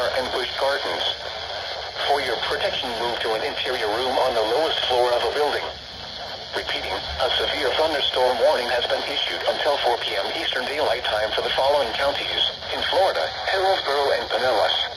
and Busch Gardens. For your protection, move to an interior room on the lowest floor of a building. Repeating, a severe thunderstorm warning has been issued until 4 p.m. Eastern Daylight Time for the following counties in Florida: Hillsborough and Pinellas,